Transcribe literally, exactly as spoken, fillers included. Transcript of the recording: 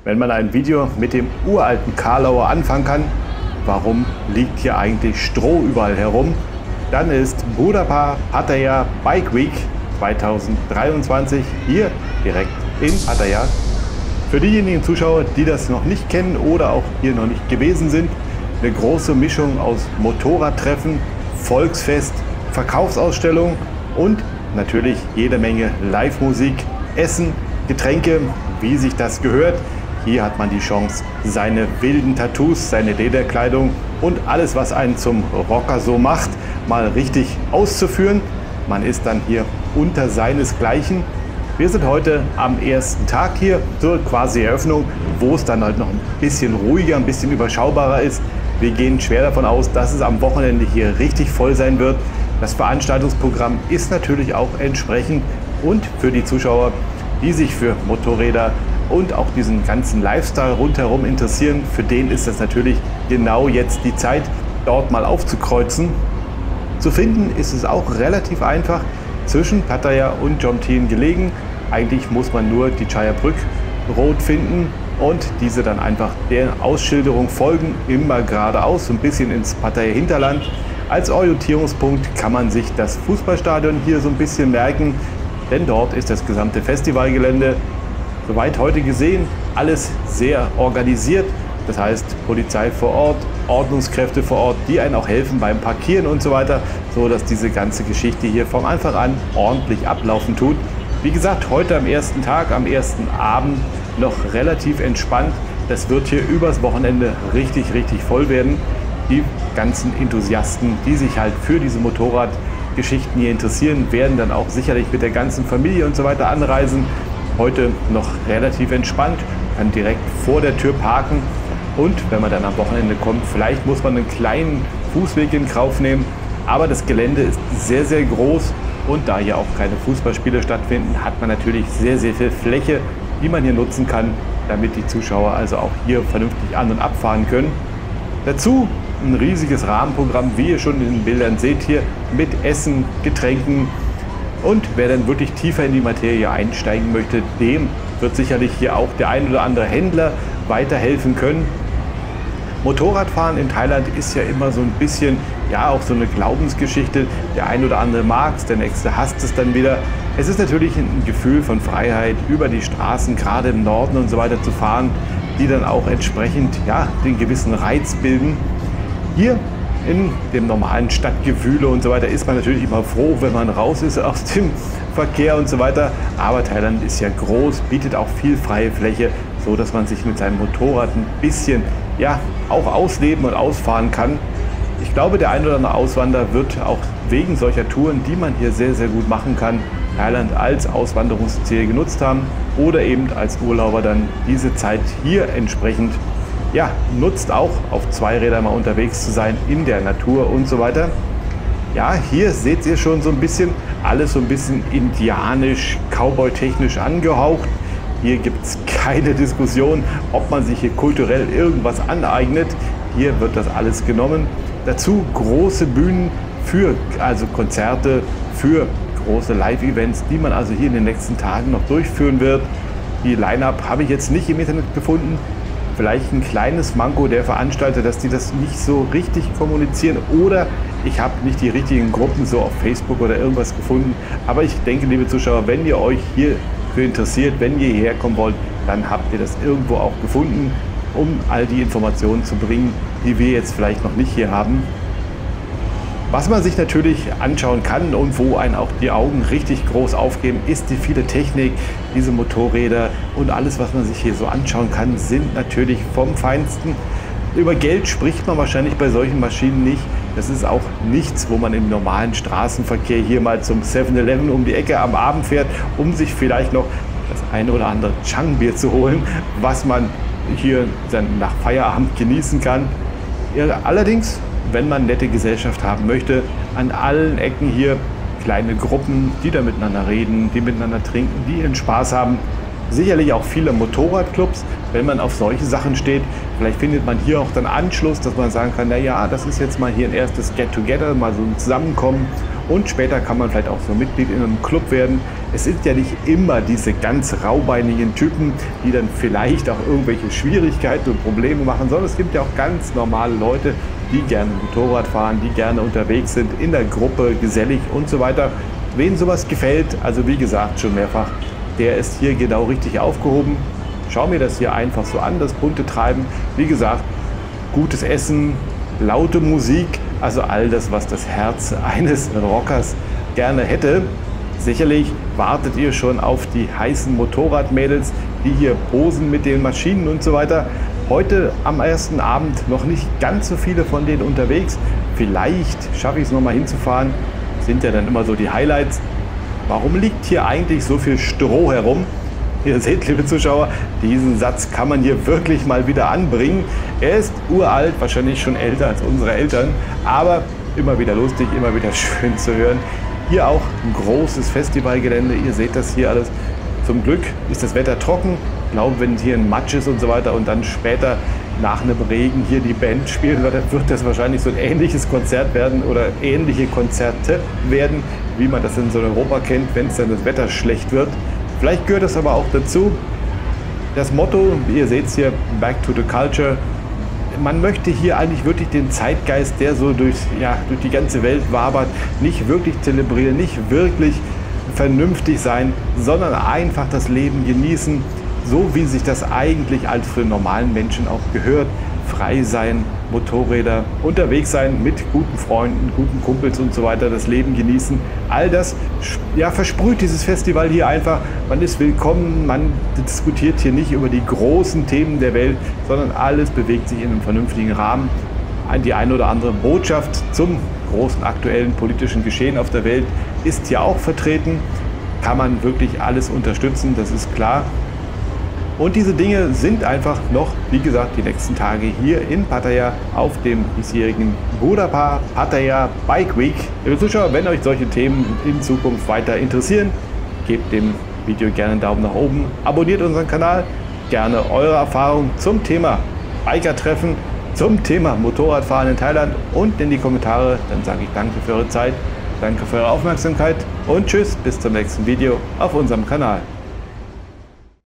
Wenn man ein Video mit dem uralten Karlauer anfangen kann, warum liegt hier eigentlich Stroh überall herum? Dann ist Budapest Pattaya Bike Week zweitausenddreiundzwanzig hier direkt in Pattaya. Für diejenigen Zuschauer, die das noch nicht kennen oder auch hier noch nicht gewesen sind, eine große Mischung aus Motorradtreffen, Volksfest, Verkaufsausstellung und natürlich jede Menge Live-Musik, Essen, Getränke, wie sich das gehört. Hier hat man die Chance, seine wilden Tattoos, seine Lederkleidung und alles, was einen zum Rocker so macht, mal richtig auszuführen. Man ist dann hier unter seinesgleichen. Wir sind heute am ersten Tag hier zur quasi Eröffnung, wo es dann halt noch ein bisschen ruhiger, ein bisschen überschaubarer ist. Wir gehen schwer davon aus, dass es am Wochenende hier richtig voll sein wird. Das Veranstaltungsprogramm ist natürlich auch entsprechend und für die Zuschauer, die sich für Motorräder und auch diesen ganzen Lifestyle rundherum interessieren, für den ist das natürlich genau jetzt die Zeit, dort mal aufzukreuzen. Zu finden ist es auch relativ einfach zwischen Pattaya und Jomtien gelegen. Eigentlich muss man nur die Chaya Brück Road finden und diese dann einfach der Ausschilderung folgen, immer geradeaus, so ein bisschen ins Pattaya Hinterland. Als Orientierungspunkt kann man sich das Fußballstadion hier so ein bisschen merken, denn dort ist das gesamte Festivalgelände, soweit heute gesehen, alles sehr organisiert. Das heißt, Polizei vor Ort, Ordnungskräfte vor Ort, die einen auch helfen beim Parkieren und so weiter, so dass diese ganze Geschichte hier vom Anfang an ordentlich ablaufen tut. Wie gesagt, heute am ersten Tag, am ersten Abend noch relativ entspannt. Das wird hier übers Wochenende richtig, richtig voll werden. Die ganzen Enthusiasten, die sich halt für diese Motorradgeschichten hier interessieren, werden dann auch sicherlich mit der ganzen Familie und so weiter anreisen. Heute noch relativ entspannt, kann direkt vor der Tür parken und wenn man dann am Wochenende kommt, vielleicht muss man einen kleinen Fußweg in Kauf nehmen, aber das Gelände ist sehr, sehr groß und da hier auch keine Fußballspiele stattfinden, hat man natürlich sehr, sehr viel Fläche, die man hier nutzen kann, damit die Zuschauer also auch hier vernünftig an- und abfahren können. Dazu ein riesiges Rahmenprogramm, wie ihr schon in den Bildern seht hier, mit Essen, Getränken. Und wer dann wirklich tiefer in die Materie einsteigen möchte, dem wird sicherlich hier auch der ein oder andere Händler weiterhelfen können. Motorradfahren in Thailand ist ja immer so ein bisschen, ja, auch so eine Glaubensgeschichte. Der ein oder andere mag es, der nächste hasst es dann wieder. Es ist natürlich ein Gefühl von Freiheit, über die Straßen, gerade im Norden und so weiter zu fahren, die dann auch entsprechend, ja, den gewissen Reiz bilden. Hier in dem normalen Stadtgewühle und so weiter ist man natürlich immer froh, wenn man raus ist aus dem Verkehr und so weiter. Aber Thailand ist ja groß, bietet auch viel freie Fläche, so dass man sich mit seinem Motorrad ein bisschen, ja, auch ausleben und ausfahren kann. Ich glaube, der ein oder andere Auswanderer wird auch wegen solcher Touren, die man hier sehr, sehr gut machen kann, Thailand als Auswanderungsziel genutzt haben oder eben als Urlauber dann diese Zeit hier entsprechend, ja, nutzt, auch auf zwei Rädern mal unterwegs zu sein in der Natur und so weiter. Ja, hier seht ihr schon so ein bisschen alles so ein bisschen indianisch, Cowboy-technisch angehaucht. Hier gibt es keine Diskussion, ob man sich hier kulturell irgendwas aneignet. Hier wird das alles genommen. Dazu große Bühnen für also Konzerte, für große Live-Events, die man also hier in den nächsten Tagen noch durchführen wird. Die Line-Up habe ich jetzt nicht im Internet gefunden. Vielleicht ein kleines Manko der Veranstalter, dass die das nicht so richtig kommunizieren oder ich habe nicht die richtigen Gruppen so auf Facebook oder irgendwas gefunden. Aber ich denke, liebe Zuschauer, wenn ihr euch hierfür interessiert, wenn ihr hierher kommen wollt, dann habt ihr das irgendwo auch gefunden, um all die Informationen zu bringen, die wir jetzt vielleicht noch nicht hier haben. Was man sich natürlich anschauen kann und wo einen auch die Augen richtig groß aufgeben, ist die viele Technik, diese Motorräder und alles, was man sich hier so anschauen kann, sind natürlich vom Feinsten. Über Geld spricht man wahrscheinlich bei solchen Maschinen nicht. Das ist auch nichts, wo man im normalen Straßenverkehr hier mal zum seven eleven um die Ecke am Abend fährt, um sich vielleicht noch das eine oder andere Chang-Bier zu holen, was man hier dann nach Feierabend genießen kann. Ja, allerdings, wenn man nette Gesellschaft haben möchte, an allen Ecken hier kleine Gruppen, die da miteinander reden, die miteinander trinken, die ihren Spaß haben. Sicherlich auch viele Motorradclubs, wenn man auf solche Sachen steht. Vielleicht findet man hier auch dann Anschluss, dass man sagen kann, naja, das ist jetzt mal hier ein erstes Get-Together, mal so ein Zusammenkommen. Und später kann man vielleicht auch so Mitglied in einem Club werden. Es sind ja nicht immer diese ganz raubeinigen Typen, die dann vielleicht auch irgendwelche Schwierigkeiten und Probleme machen, sondern es gibt ja auch ganz normale Leute, die gerne Motorrad fahren, die gerne unterwegs sind, in der Gruppe, gesellig und so weiter. Wen sowas gefällt, also wie gesagt schon mehrfach, der ist hier genau richtig aufgehoben. Schau mir das hier einfach so an, das bunte Treiben. Wie gesagt, gutes Essen, laute Musik, also all das, was das Herz eines Rockers gerne hätte. Sicherlich wartet ihr schon auf die heißen Motorradmädels, die hier posen mit den Maschinen und so weiter. Heute am ersten Abend noch nicht ganz so viele von denen unterwegs. Vielleicht schaffe ich es noch mal hinzufahren. Sind ja dann immer so die Highlights. Warum liegt hier eigentlich so viel Stroh herum? Ihr seht, liebe Zuschauer, diesen Satz kann man hier wirklich mal wieder anbringen. Er ist uralt, wahrscheinlich schon älter als unsere Eltern, aber immer wieder lustig, immer wieder schön zu hören. Hier auch ein großes Festivalgelände, ihr seht das hier alles. Zum Glück ist das Wetter trocken. Ich glaube, wenn hier ein Matsch ist und so weiter und dann später nach einem Regen hier die Band spielen wird, wird das wahrscheinlich so ein ähnliches Konzert werden oder ähnliche Konzerte werden, wie man das in so Europa kennt, wenn es dann das Wetter schlecht wird. Vielleicht gehört das aber auch dazu. Das Motto, wie ihr seht hier, Back to the Culture. Man möchte hier eigentlich wirklich den Zeitgeist, der so durch, ja, durch die ganze Welt wabert, nicht wirklich zelebrieren, nicht wirklich vernünftig sein, sondern einfach das Leben genießen, so wie sich das eigentlich als für normalen Menschen auch gehört. Frei sein, Motorräder, unterwegs sein mit guten Freunden, guten Kumpels und so weiter, das Leben genießen. All das ja, versprüht dieses Festival hier einfach. Man ist willkommen, man diskutiert hier nicht über die großen Themen der Welt, sondern alles bewegt sich in einem vernünftigen Rahmen. Die eine oder andere Botschaft zum großen aktuellen politischen Geschehen auf der Welt ist hier auch vertreten. Kann man wirklich alles unterstützen, das ist klar. Und diese Dinge sind einfach noch, wie gesagt, die nächsten Tage hier in Pattaya auf dem diesjährigen Budapest Pattaya Bike Week. Liebe Zuschauer, wenn euch solche Themen in Zukunft weiter interessieren, gebt dem Video gerne einen Daumen nach oben, abonniert unseren Kanal, gerne eure Erfahrungen zum Thema Biker-Treffen, zum Thema Motorradfahren in Thailand und in die Kommentare. Dann sage ich danke für eure Zeit, danke für eure Aufmerksamkeit und tschüss, bis zum nächsten Video auf unserem Kanal.